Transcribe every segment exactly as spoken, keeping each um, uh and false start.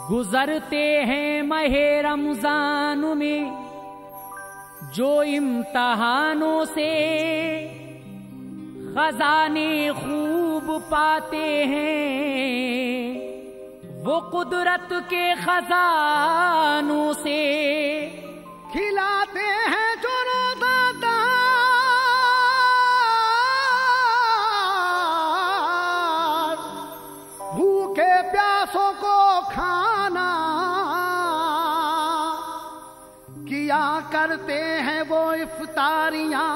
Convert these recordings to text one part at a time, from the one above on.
गुजरते हैं महे रमजान में जो इम्तहानों से खजाने खूब पाते हैं, वो कुदरत के खजानों से खिलाते हैं जो रोज़ादार, भूखे प्यासों को खाना किया करते हैं वो इफ्तारियां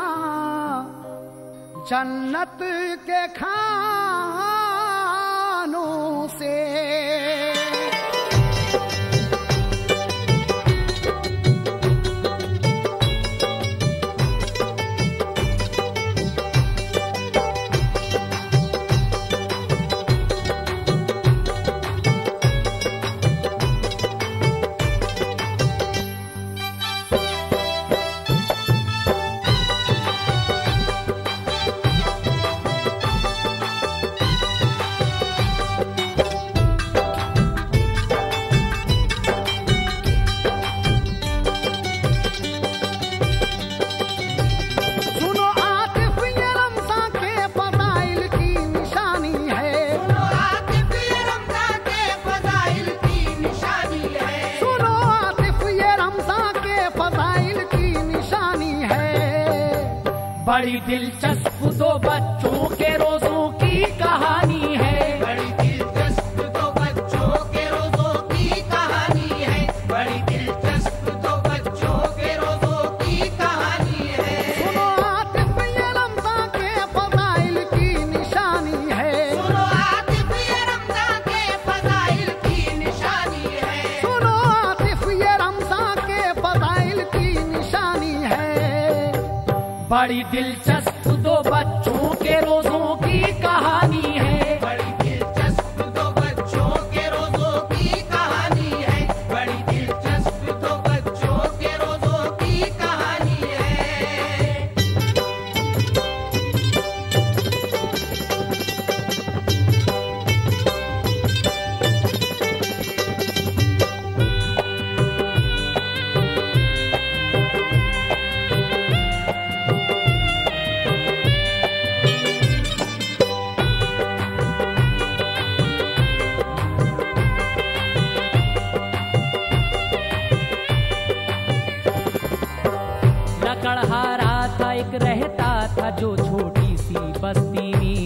जन्नत के खानों से। बड़ी दिलचस्प दो बच्चों के रोजों की कहानी है, बड़ी दिलचस्प दो बच्चों के रोजों की कहानी है, बड़ी दिलचस्प दो बच्चों के रोजों की कहानी है। सुनो आतिफ ये रमज़ान के फज़ाइल की निशानी है, सुनो आतिफ ये रमज़ान के फज़ाइल की निशानी है, सुनो आतिफ ये रमज़ान के फज़ाइल की निशानी है। बड़ी दिलचस्प दो बच्चों के रोजों की कहानी है, बड़ी दिलचस्प दो बच्चों के रोजों की कहानी है, बड़ी दिलचस्प दो बच्चों के रोजों की कहानी है। लकड़हारा था एक रहता था जो छोटी सी बस्ती में,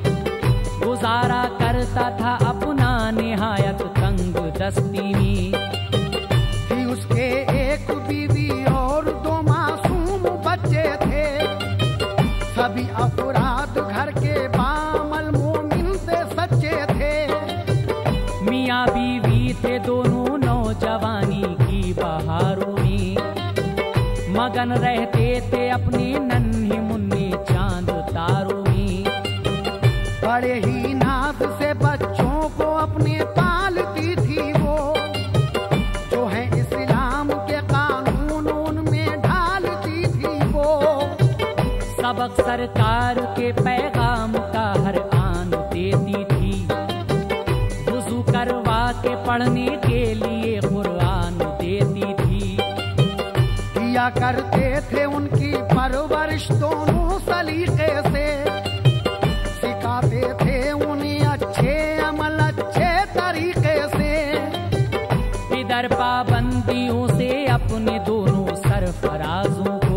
गुजारा करता था अपना निहायत तंग दस्ती में। थी उसके एक बीवी और दो मासूम बच्चे थे, सभी अफराद घर के बामल मोमिन से सच्चे थे। मियाँ बीवी थे दोनों नौजवानी की बहारों में, मगन रहते थे अपने नन्हे मुन्ने चांद तारों में। बड़े ही नाज से बच्चों को अपने पालती थी वो, जो है इस्लाम के कानून उनमें ढालती थी वो। सबक सरकार के पैगाम का हर आन देती थी, वुज़ू करवा के पढ़ने के लिए कुरान देती थी। किया करते थे उनकी परवरिश दोनों सलीके से, सिखाते थे उन्हें अच्छे अमल अच्छे तरीके से। इधर पाबंदियों से अपने दोनों सरफराजों को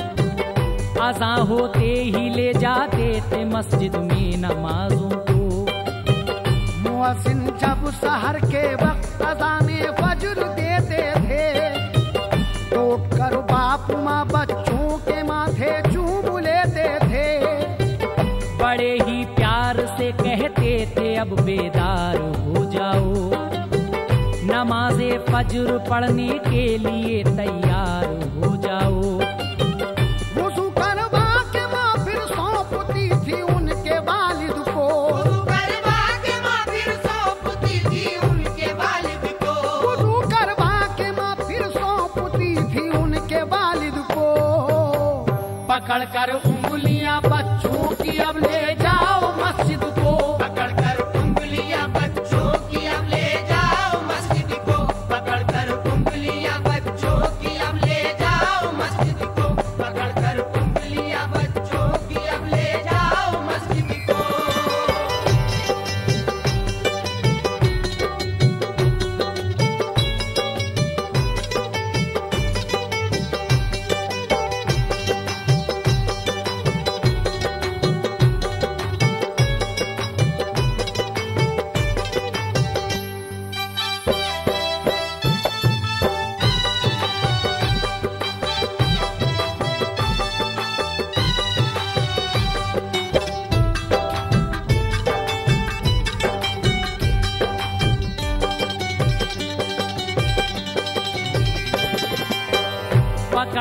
अज़ां होते ही ले जाते थे मस्जिद में नमाजों को। मुअज्जिन जब सहर के वक्त अज़ाने फज्र देते थे, टोक कर बाप माँ बच्चों के माथे चूम लेते थे। बड़े ही प्यार से कहते थे अब बेदार हो जाओ, नमाज़े फज्र पढ़ने के लिए तैयार हो जाओ। वुज़ू करवा के माँ फिर सौंपती थी उनके वालिद को, वुज़ू करवा के माँ फिर सौंपती थी उनके वालिद को, वुज़ू करवा के माँ फिर सौंपती थी उनके वालिद को। पकड़ कर उंगलियां बच्चों की अब ले जाओ मस्जिद को, पकड़ कर उंगलियां बच्चों की अब ले जाओ मस्जिद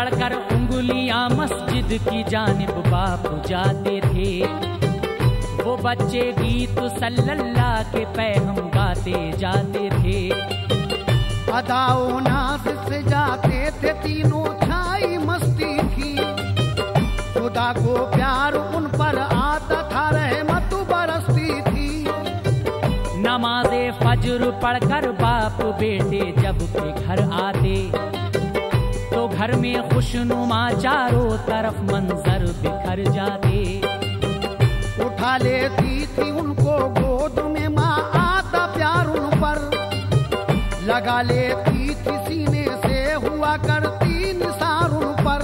पकड़कर उंगलियां मस्जिद की जानिब बापू जाते थे। वो बच्चे गीत सल्लल्लाह के पैगम गाते जाते थे। अदाओ नाज से जाते थे तीनों, छाई मस्ती थी। खुदा को प्यार उन पर आता था, रहमत बरसती थी। नमाज़े फज्र पढ़कर बाप बेटे जब के घर आते, तो घर में खुशनुमा चारों तरफ मंजर बिखर जाते। उठा लेती थी उनको गोद में माँ, आता प्यार उन पर लगा लेती थी सीने से, हुआ करती निसार उन पर।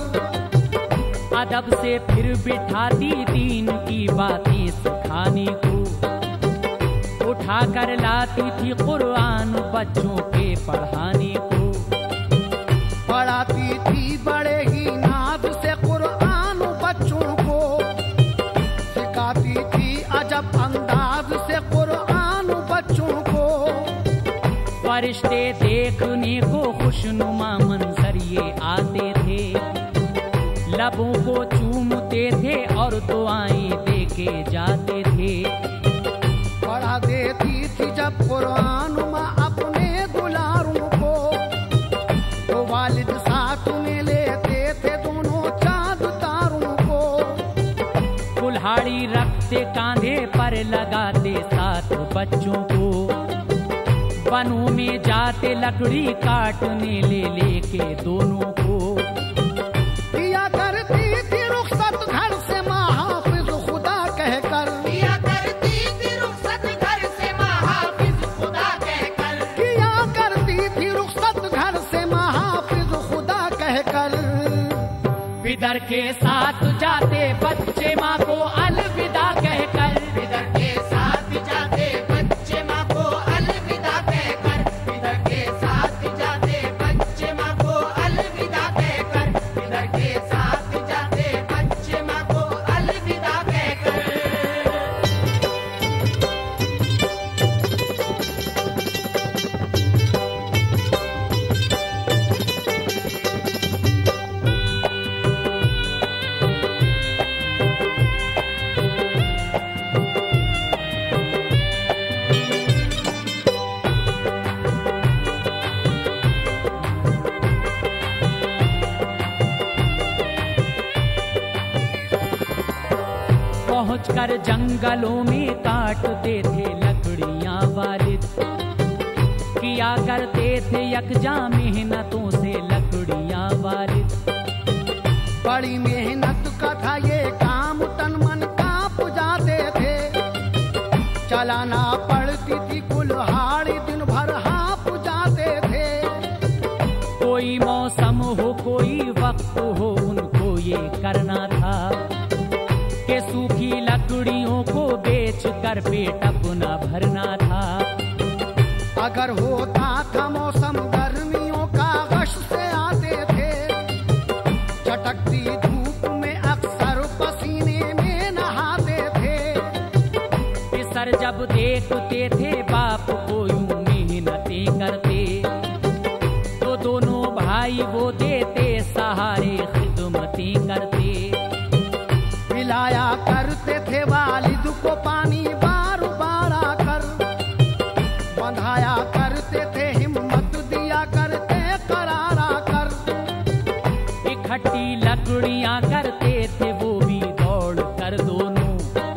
अदब से फिर बिठाती दीन की बातें सिखाने को, उठा कर लाती थी कुरान बच्चों के पढ़ाने को। पढ़ाती थी बड़े ही नाज से कुरान बच्चों को, सिखाती थी अजब अंदाज से कुरान बच्चों को। फरिश्ते देखने को खुशनुमा मंजर ये आते थे, लबों को चूमते थे और दुआएं देके जाते थे। पढ़ा देती थी जब कुरान माँ अपने दुलारों को, तो वालिद साथ में लेते थे दोनों चांद तारों को। कुल्हाड़ी रखते कांधे पर लगाते साथ बच्चों को, वनों में जाते लकड़ी काटने ले लेके दोनों को। दिया करती थी रुखसत घर से माँ हाफिज खुदा कहकर, दिया करती थी रुखसत घर से माँ हाफिज खुदा कहकर। किया करती थी रुखसत घर से माँ हाफिज खुदा कहकर। पिदर के साथ जाते बच्चे माँ को अलविदा कहकर, पिदर के साथ जाते बच्चे माँ को अलविदा कहकर। पिदर के साथ जाते बच्चे माँ को अलविदा कहकर। पिदर के साथ जाते बच्चे माँ को अलविदा कहकर। पहुंचकर जंगलों में काटते थे लकड़ियां वालिद, किया करते थे यकजा मेहनतों से लकड़ियां वालिद। बड़ी मेहनत का था ये काम, तन मन कांप जाते थे। चलाना पड़ती थी कुल्हाड़ी, दिन भर हाँप जाते थे। कोई मौसम हो कोई वक्त हो उनको ये करना था, कि सूखी लकड़ियों को बेच कर पेट अपना भरना था। अगर होता था मौसम गर्मियों का, गश से आते थे। चटकती धूप में अक्सर पसीने में नहाते थे। पिसर जब देखते थे बाप को यूं मेहनतें करते, तो दोनों भाई वो देते सहारे खिदमतें करते। पिलाया करते थे वालिद को पानी बार बार आकर, बंधाया करते थे हिम्मत दिया करते करारा कर। इकट्ठी लकड़ियां करते थे वो भी दौड़ कर दोनों,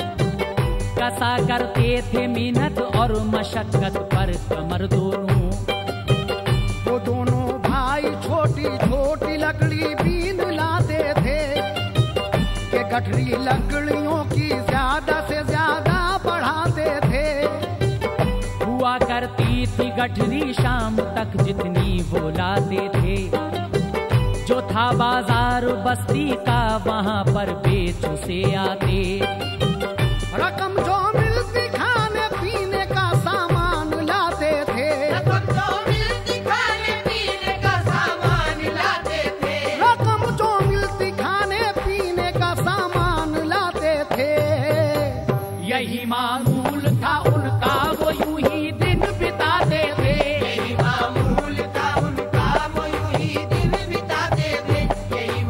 कसा करते थे मेहनत और मशक्कत पर कमर दोनों। वो दोनों भाई छोटी छोटी लकड़ी बीन लाते थे, के गठरी लकड़ियों की ज्यादा से ज्यादा बढ़ाते थे। हुआ करती थी गठरी शाम तक जितनी वो लाते थे, जो था बाजार बस्ती का वहां पर बेच से आते। रकम जो मिलती खाने पीने का सामान लाते थे, रकम जो मिलती खाने पीने का सामान लाते थे। रकम जो मिलती खाने पीने का सामान लाते थे। यही मामूल था उनका, वो यूं ही दिन बिताते थे। यही मामूल था उनका, वो यूं ही दिन बिताते थे। यही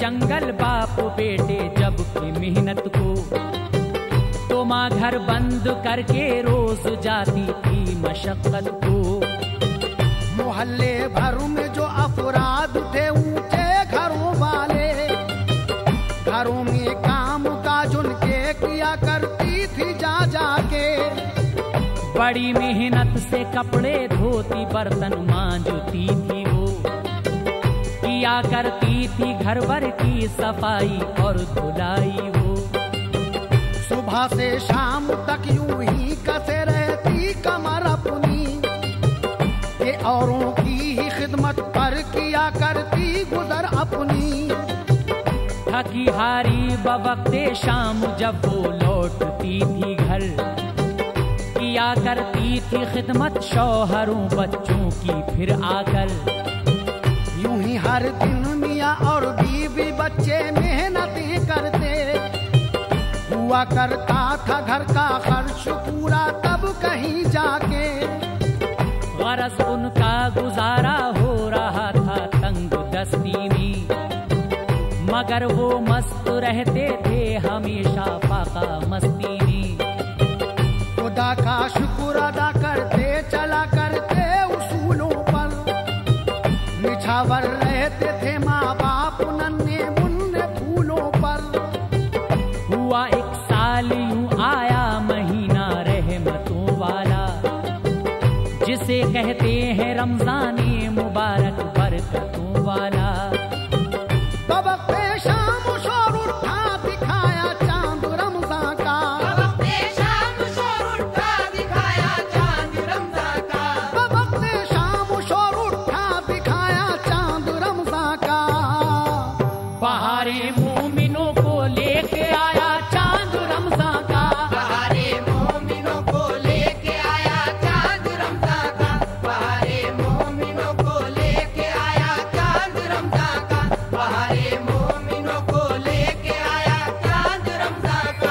जंगल बाप बेटे जब की मेहनत को, तो माँ घर बंद करके रोज जाती थी मशक्कत को। मोहल्ले भर में जो अफराद थे ऊंचे घरों वाले, घरों में काम काज उनके किया करती थी जा जाके। बड़ी मेहनत से कपड़े धोती बर्तन मांजती थी वो, किया करती थी घर भर की सफाई और धुलाई वो। सुबह से शाम तक यूं ही कसे रहती कमर अपनी, के औरों की ही खिदमत पर किया करती गुजर अपनी। थकी हारी बवक्ते शाम जब वो लौटती थी घर, किया करती थी खिदमत शौहरों बच्चों की फिर आकर। यूं ही हर दिन मियाँ और बीवी बच्चे मेहनतें करते, हुआ करता था घर का खर्च पूरा तब कहीं जाके। गरज उनका गुजारा हो रहा था तंग दस्ती में, मगर वो मस्त रहते थे हमेशा पाका मस्ती में। खुदा का शुक्र अदा करते चला करते उसूलों पर, निछावर रहते थे माँ बाप नन्हे मुन्ने फूलों पर। हुआ एक साल यूं आया महीना रहमतों वाला, जिसे कहते हैं रमजाने मुबारक बरकतों वाला। तब वक्ते शाम शोर उठा दिखाया चांद रमजान का, तब वक्ते शाम शोर उठा दिखाया चांद रमजान का, तब वक्ते शाम शोर उठा दिखाया चांद रमजान का। बहारे मोमिनों को लेके आया चांद रमजान का, बहारे मोमिनों को लेके आया चांद रमजान का, बहारे मोमिनों को लेके आया चांद रमजान का, बहारे मोमिनों को लेके आया चांद रमजान का।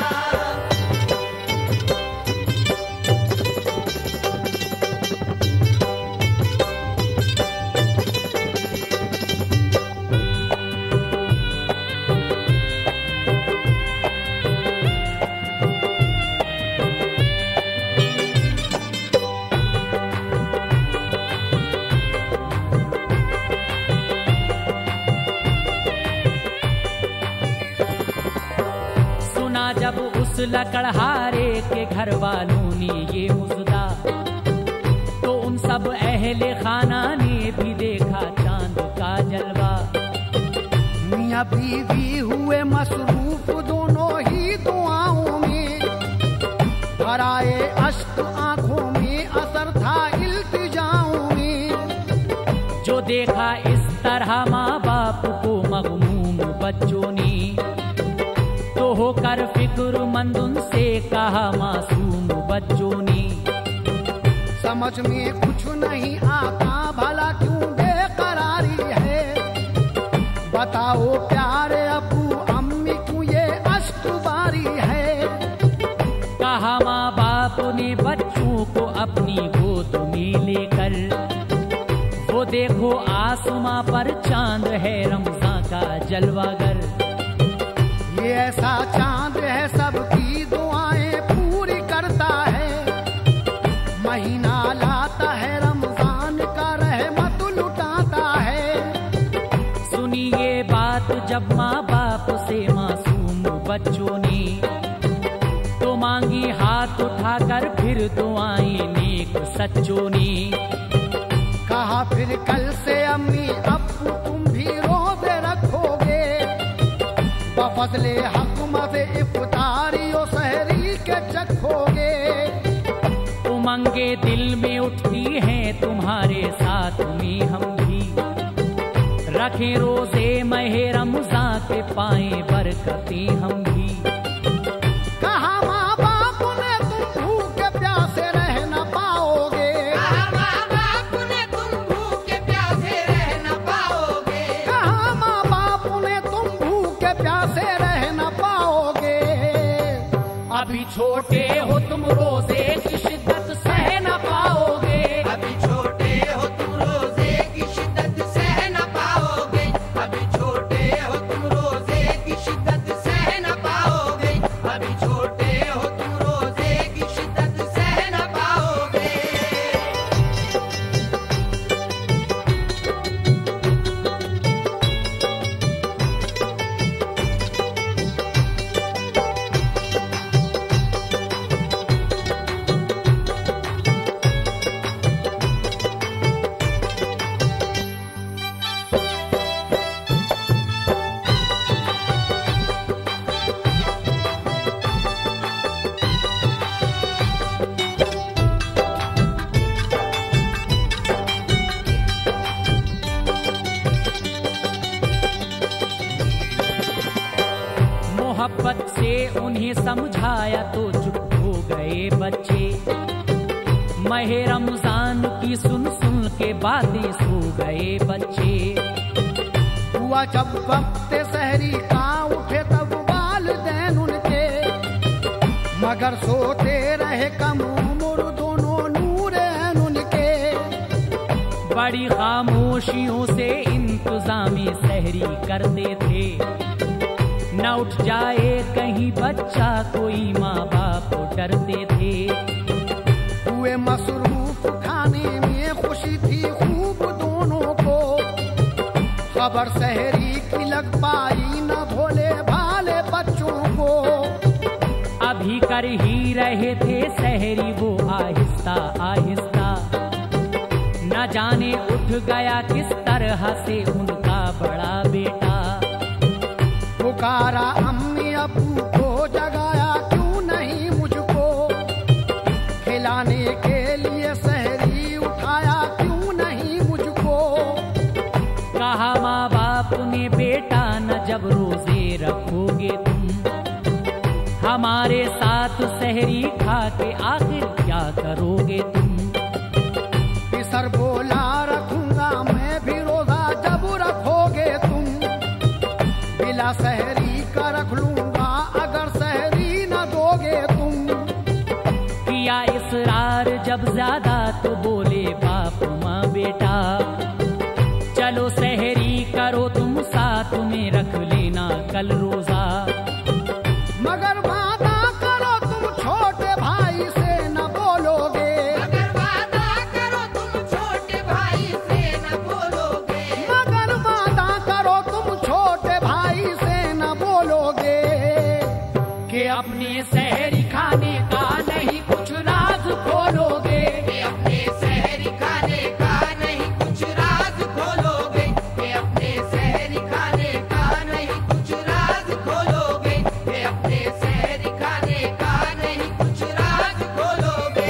सुना जब उस लकड़हारे के घर वालों ने ये मुजदा, तो उन सब अहले खाना ने भी देखा चांद का जलवा। मियाँ बीवी हुए मसरूफ दोनों ही दुआओं में, भराए अश्क आंखों में असर था इल्तिजाओं में। जो देखा इस तरह माँ बाप को मगमूम बच्चों ने, तो होकर फिक्रमंद उनसे कहा मासूम बच्चों ने। समझ में कुछ नहीं आता भला क्यों बेकरारी है, बताओ प्यारे अबू अम्मी क्यों ये अश्क बारी है। कहा माँ बाप ने बच्चों को अपनी गोद में लेकर, वो देखो आसमां पर चांद है रमजान का जलवागर। ये ऐसा चांद है सबकी दुआएं पूरी करता है, महीना लाता है रमजान का रहमत लुटाता है। सुनी ये बात जब माँ बाप से मासूम बच्चों ने, तो मांगी हाथ उठाकर फिर दुआएं नेक सच्चों ने। कहा फिर कल से अम्मी अब्बू तुम भी रोजे रखोगे, बफजले हक मज़े इफ्तारियों सहरी के चखोगे। उमंगे दिल में उठती हैं तुम्हारे साथ में हम भी, रखें रोजे महे रमजान के पाए बरकतें हम भी। कहा माँ बाप ने तुम भूखे प्यासे रह न पाओगे, कहा माँ बाप ने तुम भूखे प्यासे रह न पाओगे, कहा माँ बाप ने तुम भूखे प्यासे रह न पाओगे। अभी छोटे हो तुम रोजे की शिद्दत सह न पाओगे, अभी छोटे हो तुम रोजे की शिद्दत सह न पाओगे, अभी छोटे हो तुम मोहब्बत से उन्हें समझाया तो चुप हो गए बच्चे। महे रमजान की सुन सुन के बातें सो गए बच्चे। हुआ जब वक्त सहरी का उठे तब वालिदैन उनके, मगर सोते रहे कम उम्र दोनों नूरैन उनके। बड़ी खामोशियों से इंतजामी सहरी करते थे, न उठ जाए कहीं बच्चा कोई माँ बाप डरते थे। हुए मसरूफ खाने में खुशी थी खूब दोनों को, खबर सहरी की लग पाई न भोले भाले बच्चों को। अभी कर ही रहे थे सहरी वो आहिस्ता आहिस्ता, न जाने उठ गया किस तरह से उनका बड़ा बेटा। पुकारा अम्मी अबू को जगाया क्यों नहीं मुझको, खिलाने के लिए सहरी उठाया क्यों नहीं मुझको। कहा माँ बाप ने बेटा न जब रोजे रखोगे तुम, हमारे साथ सहरी खा के आखिर क्या करोगे तुम। पिसर बोला रखूंगा मैं भी रोजा जब रखोगे तुम, बिला सहरी का रख लूंगा अगर सहरी न दोगे तुम। किया इसरार जब ज्यादा तो बोले बाप माँ बेटा, चलो सहरी करो तुम साथ में रख लेना कल रोजा। मगर वादा करो तुम छोटे भाई से न बोलोगे, मगर वादा करो तुम छोटे भाई से न बोलोगे। मगर वादा करो तुम छोटे भाई से न बोलोगे, कि अपने सहरी खाने का नहीं कुछ राज खोलोगे। कि अपने सहरी खाने का नहीं कुछ राज खोलोगे। कि अपने सहरी खाने का नहीं कुछ राज खोलोगे। कि अपने सहरी खाने का नहीं कुछ राज खोलोगे।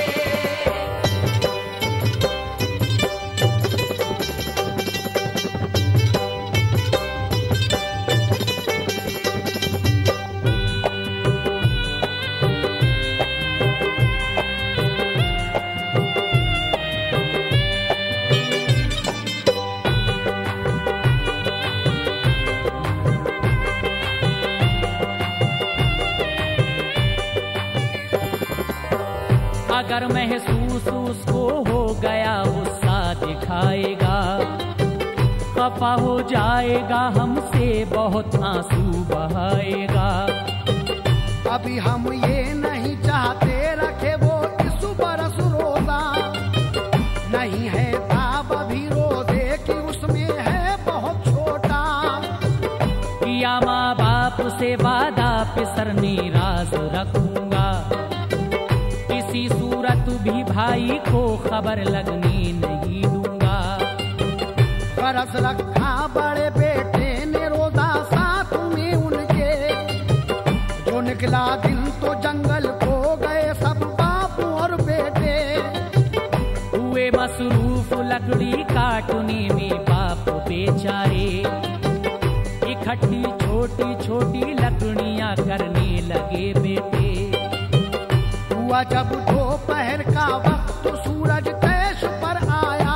अगर महसूस उसको हो गया गुस्सा दिखाएगा, खफा हो जाएगा हमसे बहुत आंसू बहाएगा। अभी हम ये नहीं चाहते रखे वो इस बरस रोजा, नहीं है ताब अभी रोजे की उसमें है बहुत छोटा। किया माँ बाप से वादा पिसरने राज रखूंगा, किसी सूरत भी भाई को खबर लगने नहीं दूंगा। गरज रखा बड़े बेटे ने रोजा साथ में उनके, जो निकला दिन तो जंगल को गए सब बाप और बेटे। हुए मसरूफ लकड़ी काटने में बाप बेचारे, इकट्ठी छोटी छोटी लकड़ियां करने लगे बेटे। हुआ जब दोपहर का वक्त सूरज तैश पर आया,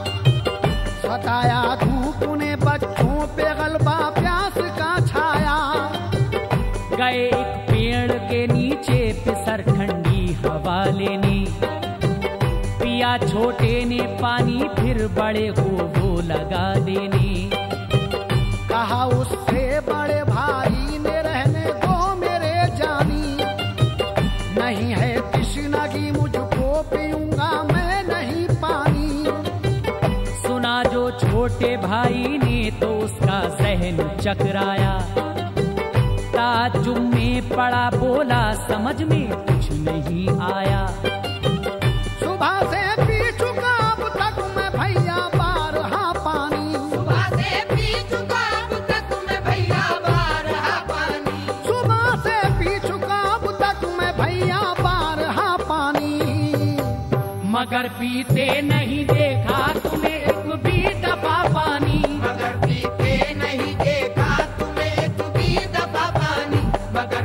सताया धूप ने बच्चों पे गलबा प्यास का छाया। गए एक पेड़ के नीचे पिसर ठंडी हवा लेने, पिया छोटे ने पानी फिर बड़े को वो लगा देने। कहा उससे बड़े भाई ने रहने दो मेरे जानी, नहीं है तृष्णागी मुझको पीऊंगा मैं नहीं पानी। सुना जो छोटे भाई ने तो उसका जहन चकराया, ताज्जुब में पड़ा बोला समझ में कुछ नहीं आया। सुबह से पी चुका अब तक मैं भैया बारहा पानी, सुबह से पी चुका अब तक मैं भैया बारहा पानी। सुबह से पी चुका अब तक मैं भैया बारहा पानी। मगर पीते नहीं देखा तुम्हें एक भी दफा पानी, मगर पीते नहीं देखा तुम्हें एक भी दफा पानी। मगर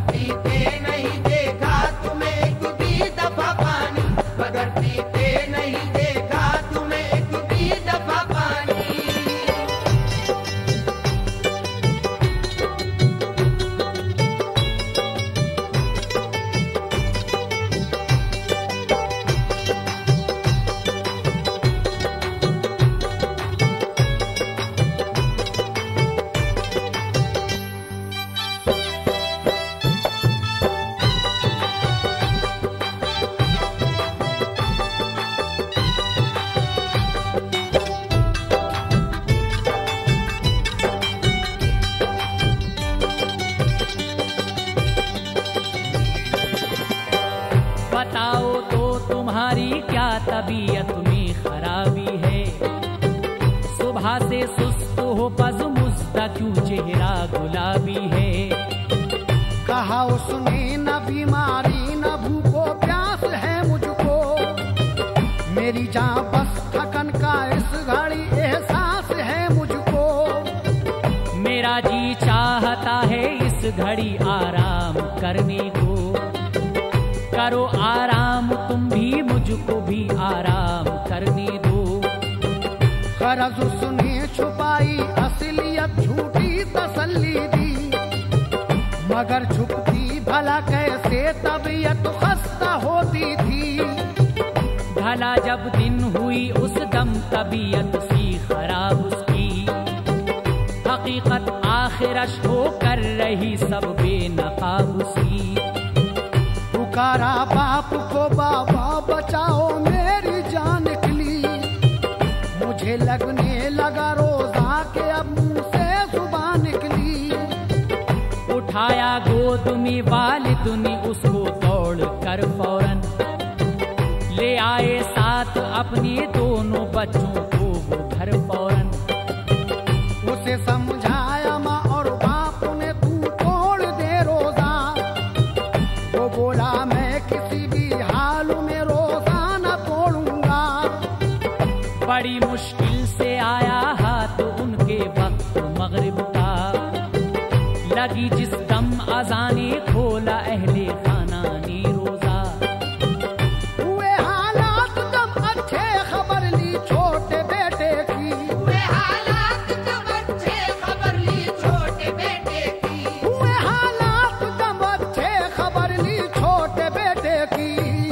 तबीयत में खराबी है। सुबह से सुस्त हो पज मुस्ता क्यों चेहरा गुलाबी है। कहा उसने न बीमारी न भूखो प्यास है मुझको, मेरी जान बस थकन का इस घड़ी एहसास है मुझको। मेरा जी चाहता है इस घड़ी आराम करने को, करो आराम तुम भी मुझको भी आराम करने दो। गरज उसने छुपाई असलियत झूठी तसल्ली दी, मगर छुपती भला कैसे तबीयत खस्ता होती थी। भला जब दिन हुई उस दम तबीयत सी खराब उसकी, हकीकत आखिरश हो कर रही सब बेनकाब उसकी। पुकारा बाप को बाबा बचाओ मेरी जान निकली, मुझे लगने लगा रोजा के अब मुंह से जुबान निकली। उठाया गोद में वालिद ने उसको दौड़ कर फौरन, ले आए साथ अपने दोनों बच्चों को वो घर फौरन। उसे समझाया माँ और बाप ने तू तोड़ दे रोजा, वो बोला मैं किसी भी हाल में रोजा न तोड़ूंगा। बड़ी मुश्किल से आया हाथ उनके वक्त मगरिब का, लगी जिस दम अजाने खोला अहले खाना ने रोजा। हुए हालात जब अच्छे खबर ली छोटे बेटे की, हुए हालात जब अच्छे खबर ली छोटे बेटे की, हुए हालात जब अच्छे खबर ली छोटे बेटे की।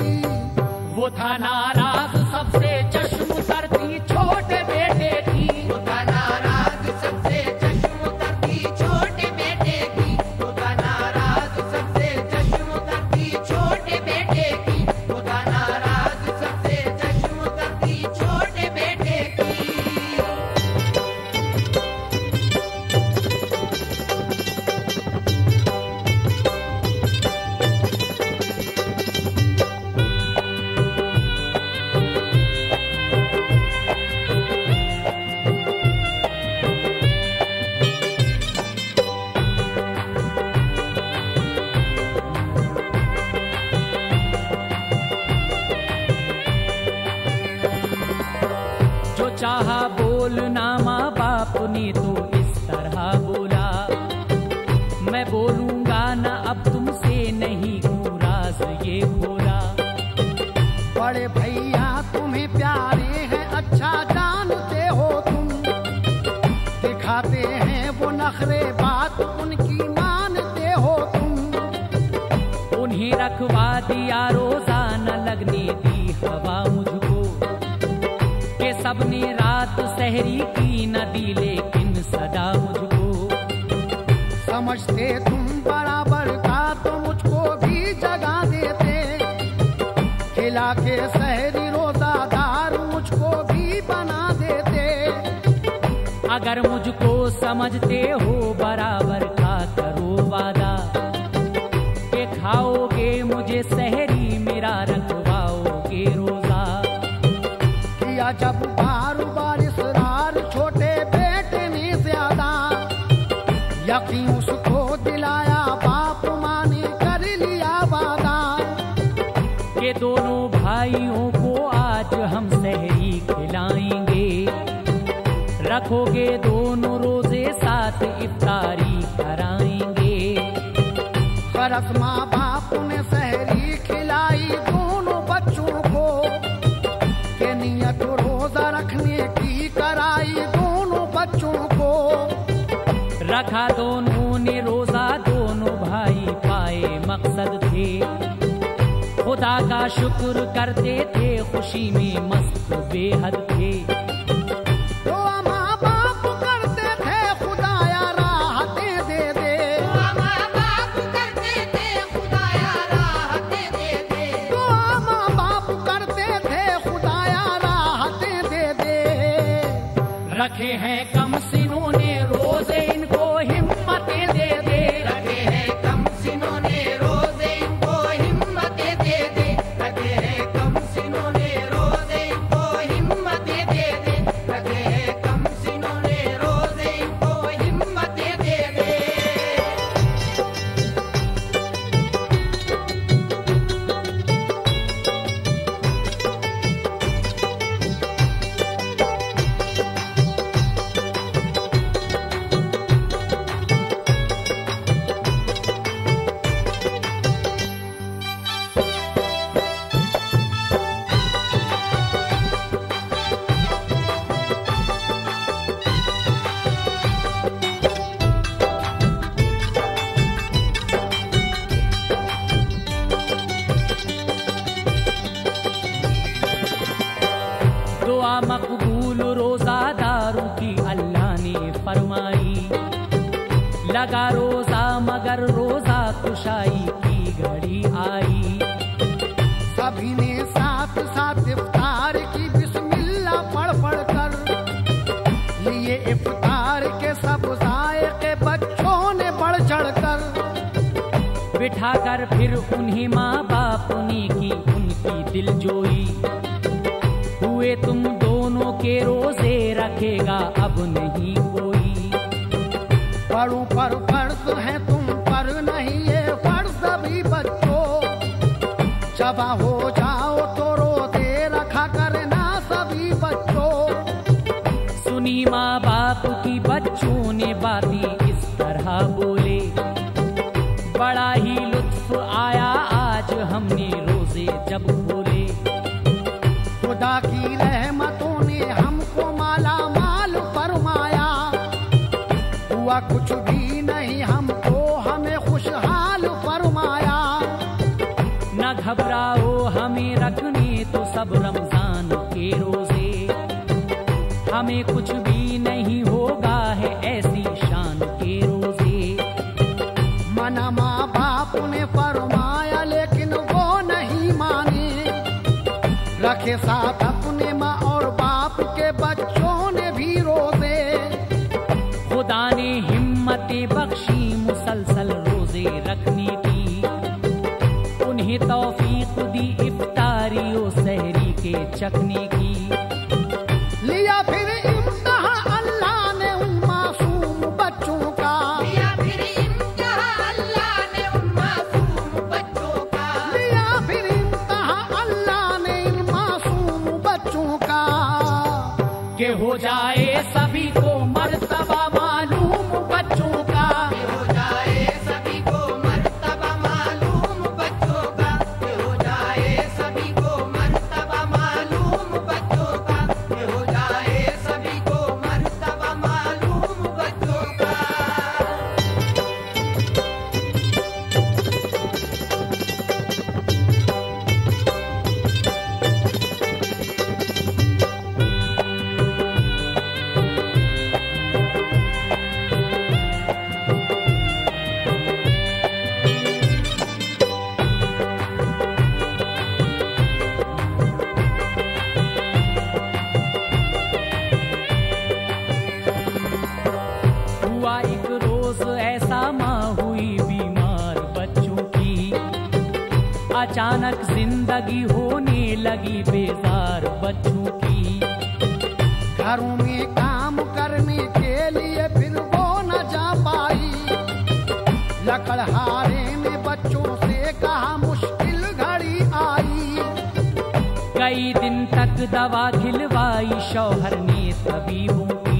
वो था नाराज सबसे चश्म करती छोटे बेटे की, वो था नाराज सबसे चश्म करती छोटे बेटे की, वो था नाराज सबसे चश्म करती छोटे बेटे की, वो था नाराज सबसे चश्म करती छोटे बेटे की। जो चाहा बोलना माँ बाप ने तो इस तरह बोला, मैं बोलूंगा ना अब तुमसे नहीं क्यों राज ये खोला। बड़े भैया तुम्हें प्यारे हैं अच्छा जानते हो तुम, दिखाते हैं वो नखरे बात उनकी मानते हो तुम। उन्हें रखवा दिया रोजा न लगने दी हवा मुझको, के सबने रात सहरी की न दी लेकिन सदा मुझको। समझते तुम बराबर का तो मुझको भी जगा देते, खिला के सहरी रोजादार मुझको भी बना देते। अगर मुझको समझते हो बराबर का करो वादा, के खाओगे मुझे सहरी मेरा रखवाओगे रोजा। किया जब बार बार इसरार छोटे बेटे ने ज्यादा, यकीन उसको दिलाया बाप माँ ने कर लिया वादा। के दोनों भाइयों को आज हम सहरी खिलाएंगे, रखोगे दोनों रोजे साथ इफ्तारी कराएंगे। खरस माँ बाप ने सहरी खिलाई दोनों बच्चों को, के नियत रोजा रखने की कराई दोनों बच्चों को। रखा दोनों ने रोजा दोनों भाई पाए मकसद थे, खुदा का शुक्र करते थे खुशी में मस्त बेहद थे। दुआ माँ बाप करते थे खुदाया राहतें दे दे, दुआ माँ बाप करते थे खुदाया राहतें दे दे, दुआ माँ बाप करते थे खुदाया राहतें दे दे। रखे हैं कम सिनों ने रोजे इनको हिम्मतें दे दे, रखे हैं कम सिनों ने रोजे इनको हिम्मतें दे दे, रखे हैं कम सिनों ने रोजे दुआ मकबूल रोजादारों की अल्लाह ने फरमाई। लगा रोजा मगर रोजा कुशाई की घड़ी आई। सभी ने साथ साथ इफ्तार की बिस्मिल्लाह पढ़ पढ़ कर लिए इफ्तार के सब जायके बच्चों ने बढ़ चढ़ कर। बिठाकर फिर उन्हीं माँ बाप ने की उनकी दिलजोई। हुए तुम दोनों के रोजे रखेगा अब नहीं कोई। पढ़ू पर फर्ज है तुम पर नहीं ये फर्ज भी बच्चों। जबा हो जाओ तो रोजे रखा करना सभी बच्चों। सुनी माँ बाप की बच्चों ने बातें इस तरह बोले। बड़ा ही लुत्फ आया आज हमने रोजे जब खोले। खुदा की रहमतों ने हमको माला माल फरमाया। हुआ कुछ भी नहीं हमको हमें खुशहाल फरमाया। न घबराओ हमें रखने तो सब रमजान के रोजे। हमें कुछ भी नहीं होगा है ऐसी शान के रोजे। मना माँ बाप ने फरमाया लेकिन वो नहीं माने। रखे साथ अपने माँ और बाप के बच्चों ने भी रोजे। खुदा ने हिम्मतें बख्शी मुसलसल रोजे रखने की। उन्हें तौफीक दी इफ्तारियों सहरी के चखने की। लिया फिर इम्तिहा अल्लाह ने उन मासूम बच्चों का। लिया फिर इम्तिहा अल्लाह ने उन मासूम बच्चों का। लिया फिर इम्तिहा अल्लाह ने इन मासूम बच्चों का। कि हो जाए सभी को मर्तबा मालूम बच्चों का। हो जाए सभी को मर्तबा मालूम बच्चों का। हो जाए सभी को मर्तबा मालूम बच्चों का। हो जाए सभी को मर्तबा मालूम बच्चों का। हुआ एक रोज ऐसा माँ हुई बीमार बच्चों की। अचानक जिंदगी होने लगी बेजार बच्चों की। घरों में काम करने के लिए फिर वो न जा पाई। लकड़हारे ने बच्चों से कहा मुश्किल घड़ी आई। कई दिन तक दवा खिलवाई शौहर ने तबीबों की।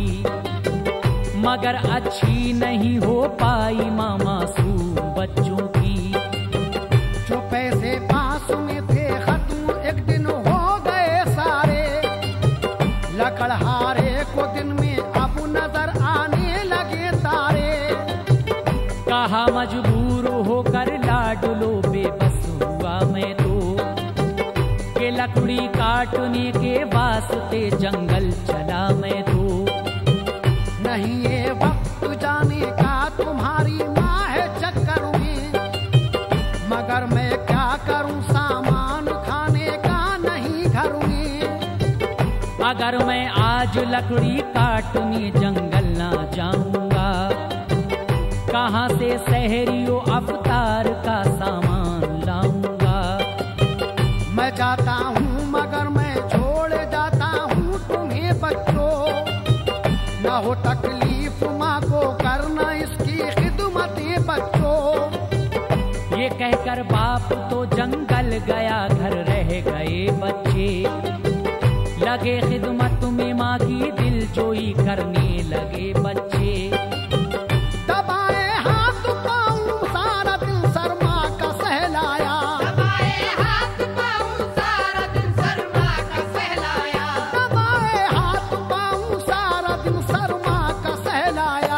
मगर अच्छी नहीं हो पाई माँ मासूम बच्चों की। जो पैसे पास में थे खत्म एक दिन हो गए सारे। लकड़हारे को दिन में अब नजर आने लगे तारे। कहा मजबूर होकर लाडलो बेबस हुआ मैं तो। के लकड़ी काटने के वास्ते जंगल चला मैं तो। नहीं ये वक्त जाने का तुम्हारी माँ है चक्कर में। मगर मैं क्या करूं सामान खाने का नहीं घर में। अगर मैं आज लकड़ी काटने जंगल ना जाऊंगा। कहाँ से सहरियो अवतार का सामान लाऊंगा। मैं जाता हूँ मगर मैं छोड़ जाता हूँ तुम्हें बच्चों। न हो तकलीफ माँ को करना इसकी खिदमतें बच्चों। ये कहकर बाप तो जंगल गया घर रह गए बच्चे। लगे खिदमत में माँ की दिलजोई करने लगे बच्चे। दबाए हाथ पाँव सारा दिन सर माँ का सहलाया। दबाए हाथ पाँव सारा दिन सर माँ का सहलाया। दबाए हाथ पाँव सारा दिन सर माँ का सहलाया।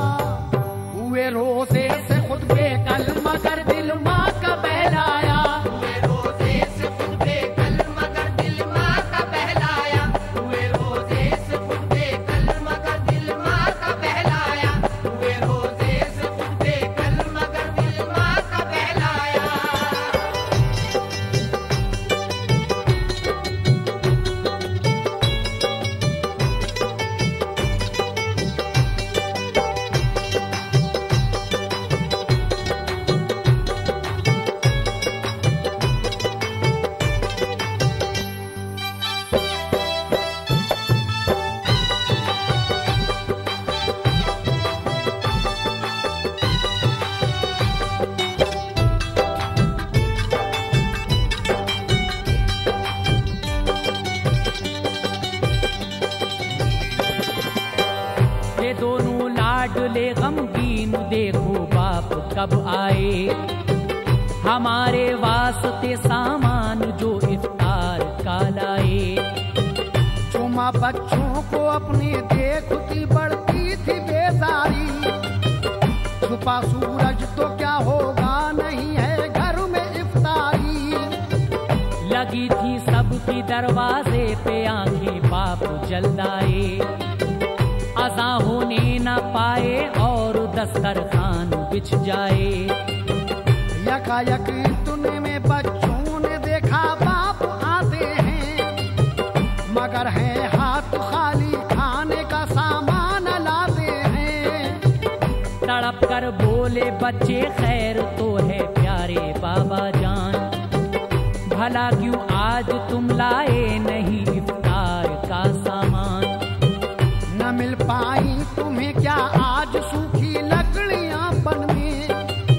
हुए रोजे से खुद बेकल मगर दिल माँ का बहलाया। हुए रोजे से खुद बेकल मगर दिल माँ का बहलाया। हुए बादले गमगीन देखो बाप कब आए, हमारे वास्ते सामान जो इफ्तार का लाए। चुमा बच्चों को अपनी देखती बढ़ती थी बेजारी, छुपा सूरज तो क्या होगा नहीं है घर में इफ्तारी। लगी थी सबकी दरवाजे पे आंखें बाप जल्दाए, अज़ा होने न पाए और दस्तरखान बिछ जाए। यकायक इतने में बच्चों ने देखा बाप आते हैं, मगर हैं हाथ खाली खाने का सामान लाते हैं। तड़प कर बोले बच्चे खैर तो है प्यारे बाबा जान, भला क्यों आज तुम लाए नहीं इफ्तार का सामान। न मिल पाई तुम्हें क्या आज सूखी लकड़ियां बन में,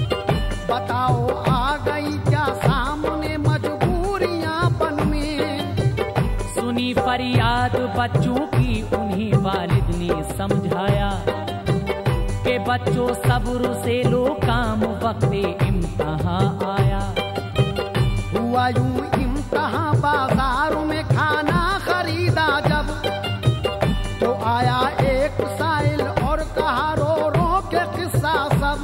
बताओ आ गई क्या सामने मजबूरियां बन में। सुनी फरियाद बच्चों की उन्हीं वालिद ने समझाया कि बच्चों सब्र से लो काम वक्ते इम्तहां आया। हुआ यूं इम्तहां बाजारों में खाना खरीदा जब, तो आया एक साइल और कहा रो रो के किस्सा सब।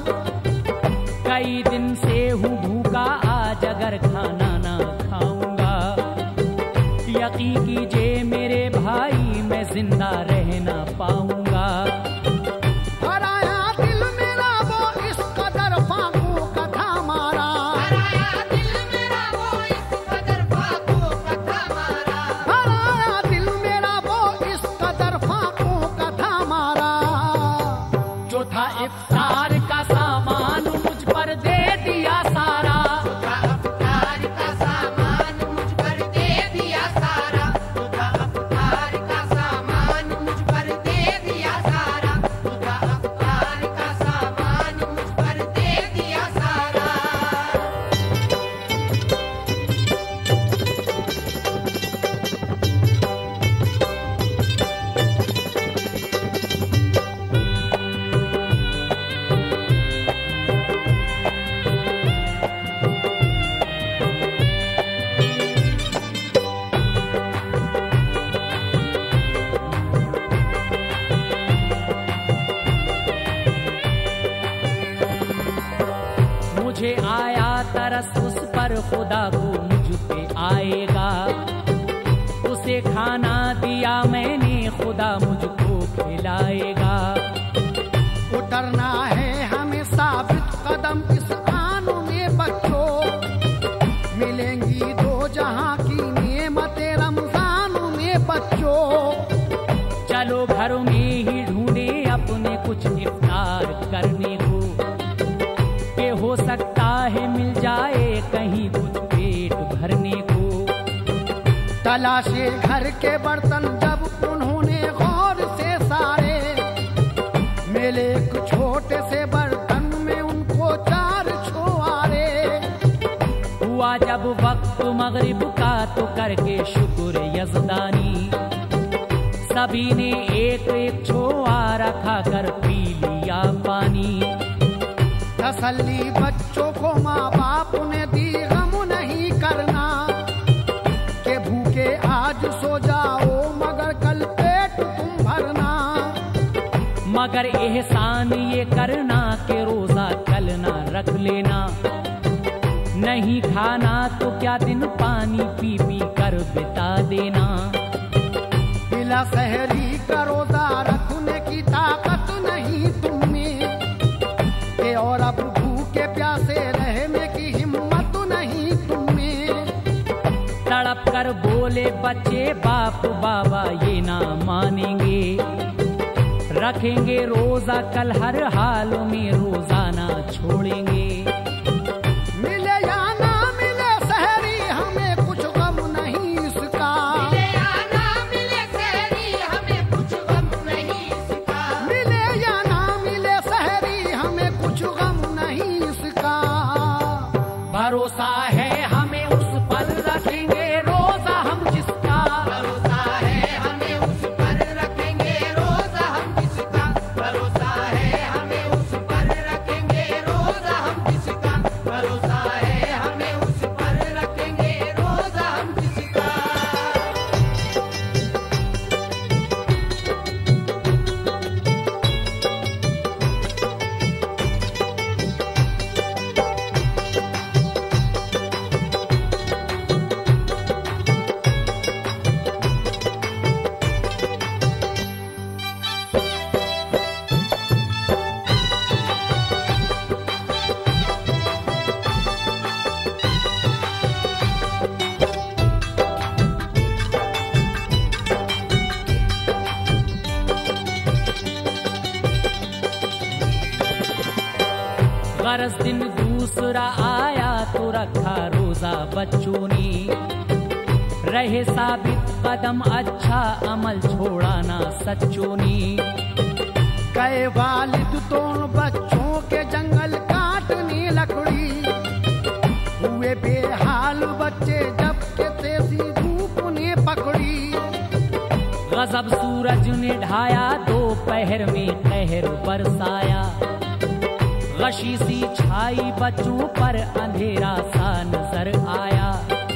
कई दिन से हूँ भूखा आज अगर खाना ना खाऊंगा, यकीन कीजिए मेरे भाई मैं जिंदा रह ना पाऊंगा। हराया दिल मेरा वो इस कदर फाकू का था मारा, हराया दिल मेरा वो इस कदर फाकू का था मारा, हराया दिल मेरा वो इस कदर फाकू का था मारा। जो था इफ्तार का सामान मुझ पर दे दिया सारा, खुदा अफ्तार का सामान मुझ पर दे दिया सारा, खुदा अफ्तार का सामान मुझ पर दे दिया सारा, खुदा अफ्तार का सामान मुझ पर दे दिया सारा। मुझे आया तरस उस पर खुदा को मुझ पे आएगा, उसे खाना दिया मैंने खुदा मुझको खिलाएगा। उतरना है हमें साबित कदम इस आन में बच्चों, मिलेंगी दो जहां की नेमतें रमजान में बच्चों। चलो घर में ही ढूंढे अपने कुछ इफ्तार करने को, के हो सकता है मिल जाए कहीं कुछ पेट भरने को। तलाशे घर के बर्तन जब उन्होंने गौर से सारे, मिले एक छोटे से बर्तन में उनको चार छुआरे। हुआ जब वक्त मगरिब का तो करके शुक्र यज़दानी, सभी ने एक एक छुआरा खाकर पी लिया पानी। तसल्ली बच्चों को माँ बाप ने दी गम नहीं करना, के भूखे आज सो जाओ मगर कल पेट तुम भरना। मगर एहसान ये करना के रोजा कल ना रख लेना, नहीं खाना तो क्या दिन पानी पी पी कर बिता देना। बिला सहरी का रोजा रखने की ताकत नहीं तुम्हें, के और अब भूखे प्यासे रहने की हिम्मत नहीं तुम्हें। तड़प कर बोले बच्चे बाप बाबा ये ना मानेंगे, रखेंगे रोजा कल हर हाल में रोजाना छोड़ेंगे। मिले या ना मिले सहरी हमें कुछ गम नहीं इसका, मिले या ना मिले सहरी हमें कुछ गम नहीं इसका, मिले या ना मिले सहरी हमें कुछ गम नहीं इसका। भरोसा है हमें उस पर रखेंगे रोजा हम जिसका, भरोसा है हमें उस पर रखेंगे रोजा हम जिसका, भरोसा है हमें रोजा है हमें उस पर रखेंगे रोजा हम जिसका। गरज दिन दूसरा आया तो रखा रोजा बच्चों ने, रहे साबित कदम अच्छा अमल छोड़ा ना सच्चों ने। गए वालिद तो उन बच्चों के जंगल काटने लकड़ी, हुए बेहाल बच्चे जब के तेजी धूप ने पकड़ी। गजब सूरज ने ढाया दोपहर में कहर बरसाया, गशी सी छाई बच्चों पर अंधेरा सा नजर आया।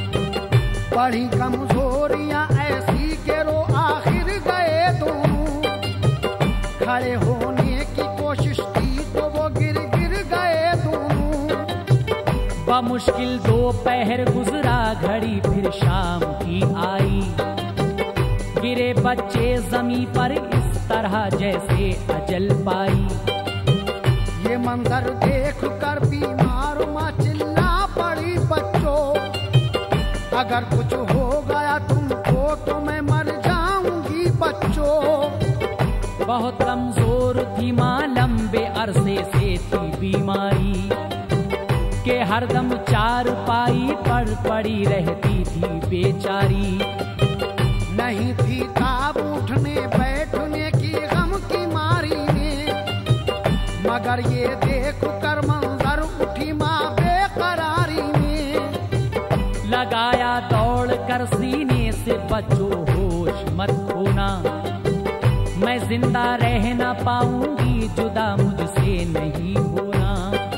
बड़ी कमजोरियां ऐसी के रो आखिर गए दोनों, खड़े होने की कोशिश की तो वो गिर गिर गए दोनों। बमुश्किल दोपहर गुजरा घड़ी फिर शाम की आई, गिरे बच्चे जमीन पर इस तरह जैसे अजल पाई। ये मंजर देख कर बीमार माँ चिल्ला पड़ी बच्चों, अगर कुछ हो गया तुमको तो मैं मर जाऊंगी बच्चों। बहुत कमजोर थी माँ, लंबे अरसे से थी बीमारी, के हरदम चार पाई पर पड़ी रहती थी बेचारी। नहीं थी ताब उठने बैठने की गम की मारी में, मगर ये देख कर मंजर उठी माँ बेकरारी में। लगाया दौड़ कर सीने से बच्चों होश मत खोना, मैं जिंदा रह ना पाऊंगी जुदा मुझसे नहीं होना।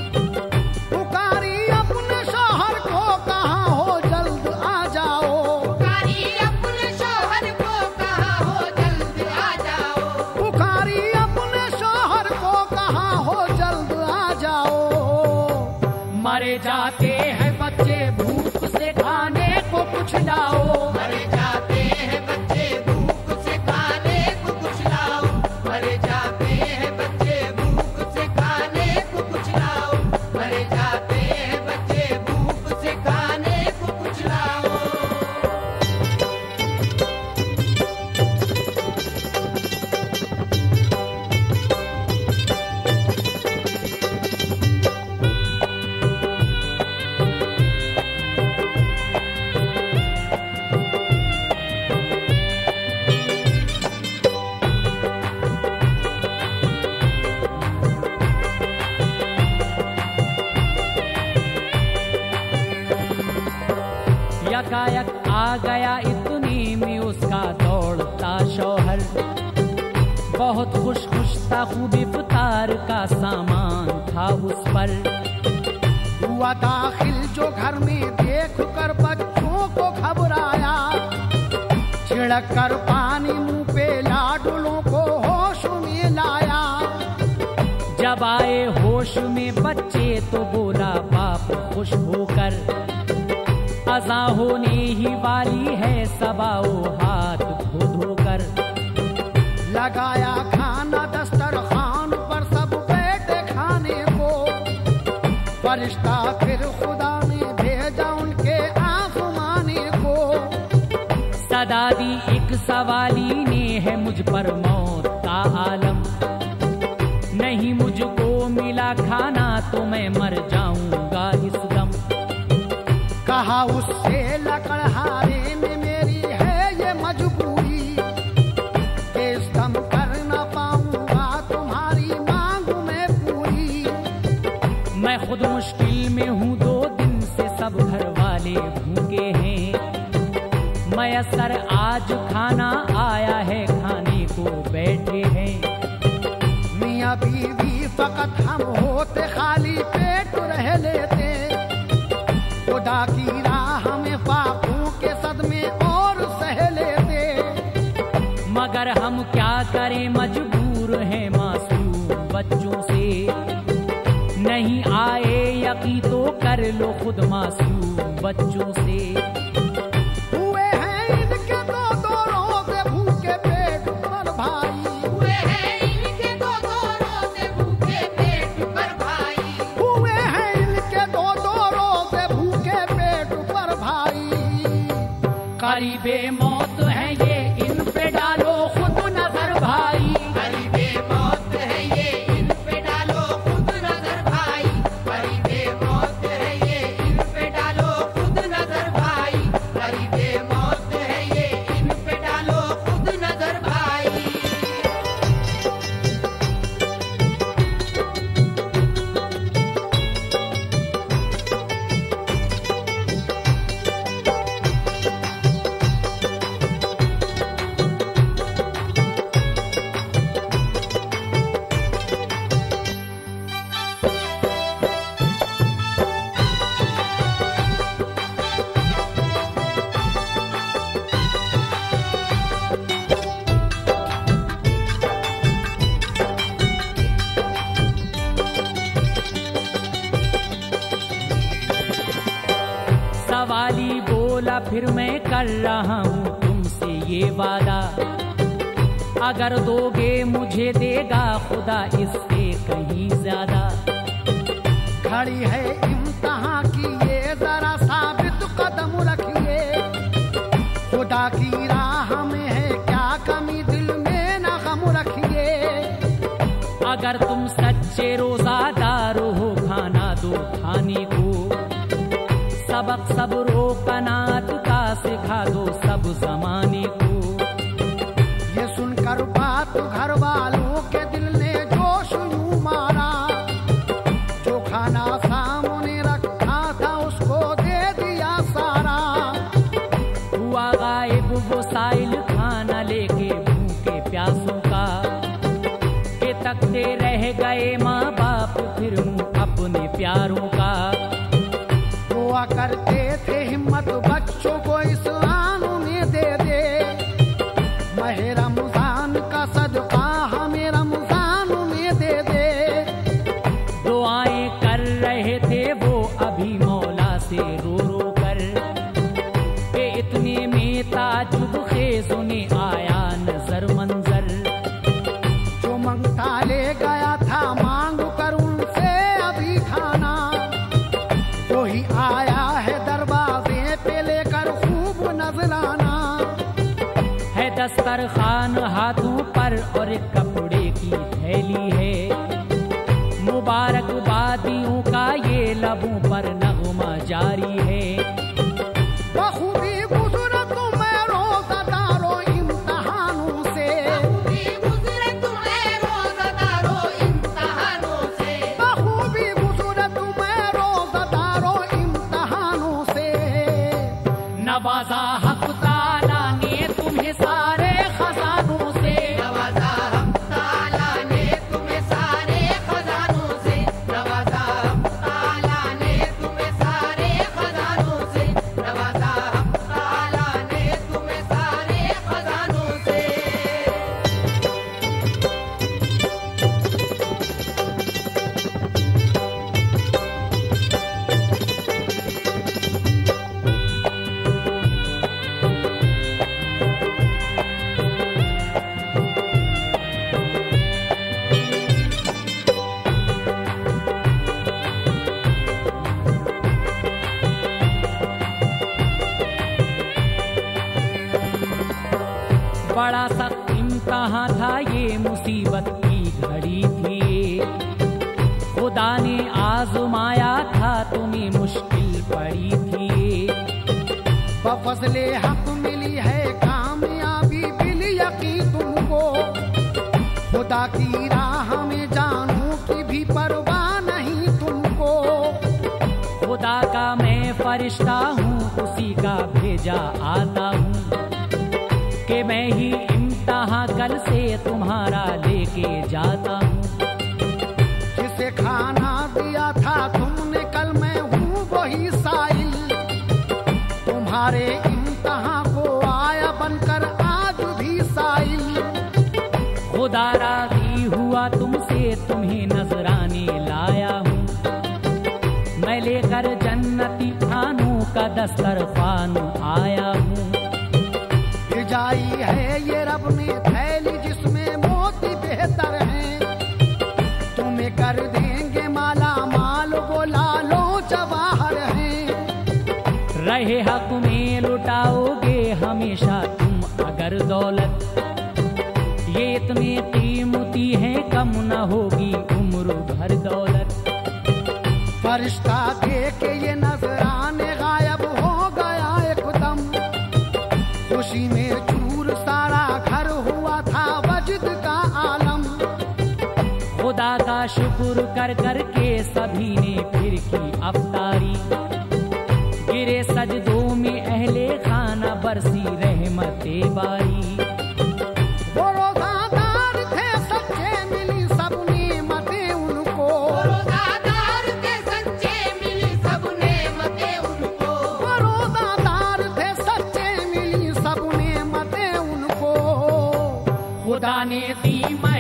पुकारी अपने शोहर को कहाँ हो जल्द आ जाओ, पुकारी अपने शोहर को कहाँ हो जल्द आ जाओ। पुकारी अपने शोहर को कहाँ हो जल्द आ जाओ। मरे जाते हैं बच्चे भूख से खाने को कुछ लाओ, मरे जाते हैं बच्चे भूख से खाने को कुछ लाओ। मरे जाते हैं बच्चे भूख से खाने को कुछ लाओ। मरे जाते हैं बच्चे भूख से खाने को कुछ लाओ। यकायक आ गया इतने में उसका दौड़ता शौहर, बहुत खुश खुश था खूब इफ्तार का सामान था उस पर। हुआ दाखिल जो घर में देख कर बच्चों को घबराया, छिड़क कर पानी मुंह पे लाडुलों को होश में लाया। जब आए होश में बच्चे तो बोला बाप खुश होकर, अज़ा होने ही वाली है सबाओ हाथ धो धोकर। लगाया खाना दस्तरखान पर सब बैठे खाने को, फरिश्ता फिर खुदा ने भेजा उनके आसमाने को। सदा दी एक सवाली ने है मुझ पर मौत का आलम, नहीं मुझको मिला खाना तो मैं मर जाऊंगा इस दम। कहा उससे लकड़हारे में मेरी है ये मजबूरी, कि इस दम कर न पाऊंगा तुम्हारी मांग में पूरी। मैं खुद मुश्किल में हूँ, दो दिन से सब घर वाले भूखे हैं। मयसर आज खाना आया है, खाने को बैठे हैं। मियाँ बीवी फकत हम होते खाली पेट रह लेते, खुदा की राह में पापों के सदमे और सह लेते। मगर हम क्या करें, मजबूर हैं मासूम बच्चों से। नहीं आए यकी तो कर लो खुद मासूम बच्चों से। हुए हैं इनके दो दो रोज़े भूखे पेट पर भाई, हुए हैं इनके दो दो रोज़े भूखे पेट पर भाई, हुए हैं इनके दो दो रोज़े भूखे पेट पर भाई। करीबे मौत है ये, इन पे डालो खुद नजर भाई। करीबे मौत है ये, इन पे डालो खुद नजर भाई। करीबे मौत है ये, इन पे डालो खुद नजर भाई। करीबे मौत है ये, इन पे डालो खुद नजर भाई। सवाली बोला फिर मैं कर रहा हूँ तुमसे ये वादा, अगर दोगे मुझे देगा खुदा इससे कहीं ज्यादा। खड़ी है इम्तहां की ये जरा साबित कदम रखिए, खुदा की राह में है क्या कमी दिल में न गम रखिए। अगर तुम सच्चे रोजादार हो खाना दो खाने को, सबक सब्रो कनात का सिखा दो सब जमाने को। ये सुनकर बात घर वालों के दिल ने जोश यूं मारा, जो खाना सामने रखा था उसको दे दिया सारा। हुआ गायब वो साइल खाना लेके भूखे प्यासों का, के तकते रह गए माँ बाप फिर मुँह अपने प्यारों का। दुआ करते थे हिम्मत बच्चों को इस्लाम में दे दे, महे रमजान का सदका हमें रमजान में दे दे। दुआएं कर रहे थे वो अभी मौला से रो रो कर, के इतने में ताजुब खेज उन्हें आया नजर मंजर। जो मंगता ले गया था मांग कर उनसे अभी खाना, वही आया है दरवाजे पे लेकर खूब नजराना। है दस्तरखान हाथों पर और एक कपड़े की थैली है, मुबारकबादियों का ये लबों पर नगमा जारी है। बखूबी गुजरा तुम्हें रोज़ादारों इम्तहानों से, बखूबी गुजरे तुम्हें रोज़ादारों इम्तहानों से। बखूबी गुजरा तुम्हें रोज़ादारों इम्तहानों से। नवाजा हक ताला ने तुम्हें सारे खजानों से, नवाजा हम ताला ने तुम्हें सारे खजानों से। नवाजा हम ताला ने तुम्हें सारे खजानों से। नवाजा हम ताला ने तुम्हें सारे खजानों से। बड़ा सख्त इम्तहां था ये मुसीबत की घड़ी थी, खुदा ने आजमाया था तुम्हें मुश्किल पड़ी थी। बफज़ले हक मिली है कामयाबी बिल यकी तुमको, खुदा की राह में जानू की भी परवाह नहीं तुमको। खुदा का मैं फरिश्ता हूँ उसी का भेजा आता हूँ, कि मैं ही इम्तहां कल से तुम्हारा लेके जाता हूँ। जिसे खाना दिया था तुमने कल मैं हूँ वही साइल, सारे इम्तहां को आया बनकर आज भी साइल। खुदा राजी हुआ तुमसे तुम्हें नजराने लाया हूँ, मैं लेकर जन्नती खानों का दस्तरखान आया हूँ। भिजाई है ये रब ने थैली जिसमें मोती बेहतर हैं, तुम्हें कर देंगे माला माल वो लालो जवाहर हैं। रहे हक में लुटाओगे हमेशा तुम अगर दौलत, ये इतने कीमती है कम न होगी उम्र भर दौलत। फरिश्ता देके ये नजराने गायब हो गया एकदम, खुशी में चूर सारा घर हुआ था वजद का आलम। खुदा का शुक्र कर कर के सभी ने फिर की अफ्तारी, गिरे सजदों में अहले खाना बरसी रहमते बारी। वो रोज़ादार थे सच्चे मिली सब नेमतें उनको, रोज़ादार थे सच्चे मिली सब नेमतें उनको, वो रोज़ादार थे सच्चे मिली सब नेमतें उनको। खुदा ने दी